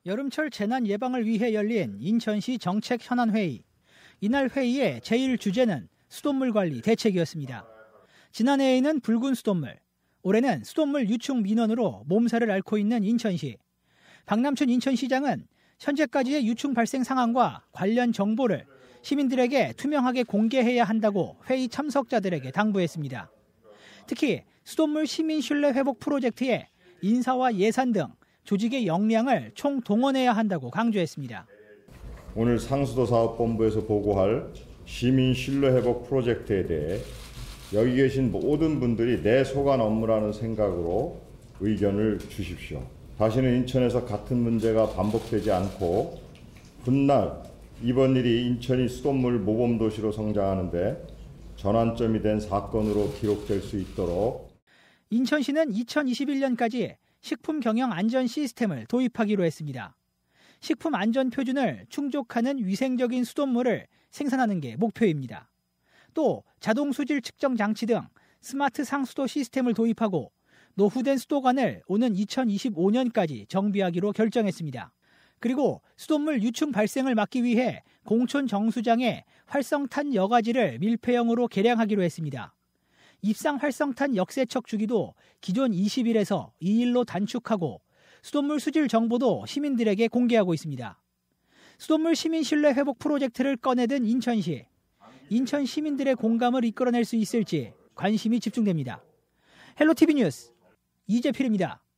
여름철 재난 예방을 위해 열린 인천시 정책현안회의. 이날 회의의 제일 주제는 수돗물 관리 대책이었습니다. 지난해에는 붉은 수돗물, 올해는 수돗물 유충 민원으로 몸살을 앓고 있는 인천시. 박남춘 인천시장은 현재까지의 유충 발생 상황과 관련 정보를 시민들에게 투명하게 공개해야 한다고 회의 참석자들에게 당부했습니다. 특히 수돗물 시민 신뢰 회복 프로젝트에 인사와 예산 등 조직의 역량을 총동원해야 한다고 강조했습니다. 오늘 상수도 사업본부에서 보고할 시민 신뢰 회복 프로젝트에 대해 여기 계신 모든 분들이 내 소관 업무라는 생각으로 의견을 주십시오. 다시는 인천에서 같은 문제가 반복되지 않고 훗날 이번 일이 인천이 수돗물 모범 도시로 성장하는데 전환점이 된 사건으로 기록될 수 있도록 인천시는 2021년까지 식품 경영 안전 시스템을 도입하기로 했습니다. 식품 안전 표준을 충족하는 위생적인 수돗물을 생산하는 게 목표입니다. 또 자동 수질 측정 장치 등 스마트 상수도 시스템을 도입하고 노후된 수도관을 오는 2025년까지 정비하기로 결정했습니다. 그리고 수돗물 유충 발생을 막기 위해 공촌 정수장에 활성탄 여과지를 밀폐형으로 개량하기로 했습니다. 입상 활성탄 역세척 주기도 기존 20일에서 2일로 단축하고 수돗물 수질 정보도 시민들에게 공개하고 있습니다. 수돗물 시민 신뢰 회복 프로젝트를 꺼내든 인천시. 인천 시민들의 공감을 이끌어낼 수 있을지 관심이 집중됩니다. 헬로티비 뉴스 이재필입니다.